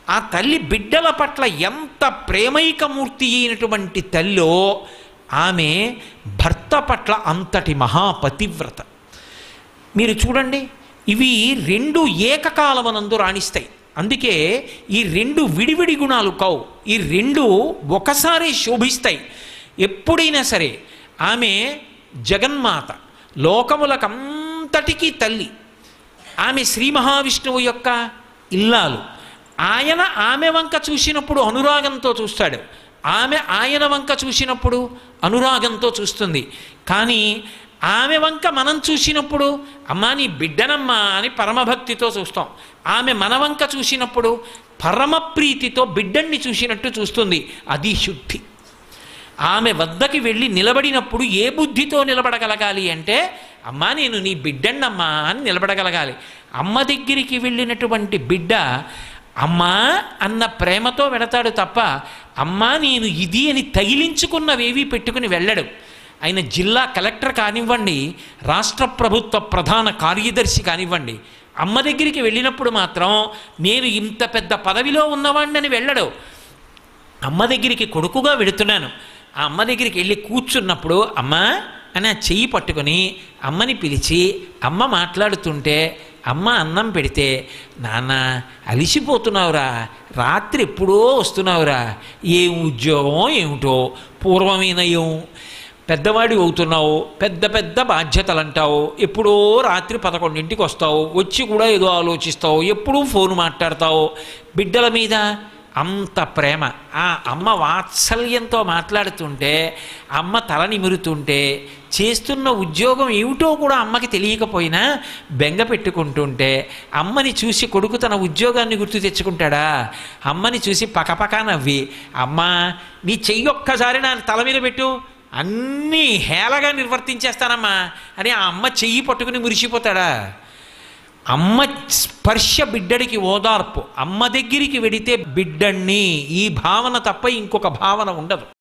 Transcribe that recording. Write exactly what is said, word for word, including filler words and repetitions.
ఆ తల్లి బిడ్డల పట్ల ఎంత ప్రేమైకమూర్తి అయినటువంటి తల్లో ఆమె భర్త పట్ల అంతటి మహాపతివ్రత. మీరు చూడండి, ఇవి రెండు ఏకకాలమనందు రాణిస్తాయి. అందుకే ఈ రెండు విడివిడి గుణాలు కావు, ఈ రెండు ఒకసారి శోభిస్తాయి. ఎప్పుడైనా సరే ఆమె జగన్మాత, లోకములకంతటికీ తల్లి. ఆమె శ్రీ మహావిష్ణువు యొక్క ఇల్లాలు. ఆయన ఆమె వంక చూసినప్పుడు అనురాగంతో చూస్తాడు, ఆమె ఆయన వంక చూసినప్పుడు అనురాగంతో చూస్తుంది. కానీ ఆమె వంక మనం చూసినప్పుడు అమ్మా నీ బిడ్డనమ్మా అని పరమభక్తితో చూస్తాం. ఆమె మన వంక చూసినప్పుడు పరమప్రీతితో బిడ్డన్ని చూసినట్టు చూస్తుంది. అది శుద్ధి. ఆమె వద్దకి వెళ్ళి నిలబడినప్పుడు ఏ బుద్ధితో నిలబడగలగాలి అంటే, అమ్మా నేను నీ బిడ్డన్నమ్మా అని నిలబడగలగాలి. అమ్మ దగ్గరికి వెళ్ళినటువంటి బిడ్డ అమ్మా అన్న ప్రేమతో వెళతాడు తప్ప అమ్మా నేను ఇది అని తగిలించుకున్నవేవి పెట్టుకుని వెళ్ళడు. ఆయన జిల్లా కలెక్టర్ కానివ్వండి, రాష్ట్ర ప్రభుత్వ ప్రధాన కార్యదర్శి కానివ్వండి, అమ్మ దగ్గరికి వెళ్ళినప్పుడు మాత్రం నేను ఇంత పెద్ద పదవిలో ఉన్నవాడిని వెళ్ళడు. అమ్మ దగ్గరికి కొడుకుగా వెళుతున్నాను, ఆ అమ్మ దగ్గరికి వెళ్ళి కూర్చున్నప్పుడు అమ్మా అని ఆ చెయ్యి పట్టుకొని అమ్మని పిలిచి అమ్మ మాట్లాడుతుంటే అమ్మ అన్నం పెడితే నాన్న అలిసిపోతున్నావురా, రాత్రి ఎప్పుడో వస్తున్నావురా, ఏం ఉద్యోగమో ఏమిటో, పూర్వమేనయం పెద్దవాడి అవుతున్నావు, పెద్ద పెద్ద బాధ్యతలు అంటావు, ఎప్పుడో రాత్రి పదకొండింటికి వస్తావు, వచ్చి కూడా ఏదో ఆలోచిస్తావు, ఎప్పుడూ ఫోన్ మాట్లాడతావు. బిడ్డల మీద అంత ప్రేమ. ఆ అమ్మ వాత్సల్యంతో మాట్లాడుతుంటే, అమ్మ తల నిమురుతుంటే, చేస్తున్న ఉద్యోగం ఏమిటో కూడా అమ్మకి తెలియకపోయినా బెంగ పెట్టుకుంటుంటే, అమ్మని చూసి కొడుకు తన ఉద్యోగాన్ని గుర్తు తెచ్చుకుంటాడా? అమ్మని చూసి పకపకా నవ్వి అమ్మా నీ చెయ్యి ఒక్కసారి నా తల మీద పెట్టు, అన్నీ హేళగా నిర్వర్తించేస్తానమ్మా అని ఆ అమ్మ చెయ్యి పట్టుకుని మురిసిపోతాడా? అమ్మ స్పర్శ బిడ్డడికి ఓదార్పు. అమ్మ దగ్గరికి వెడితే బిడ్డణ్ణి ఈ భావన తప్ప ఇంకొక భావన ఉండదు.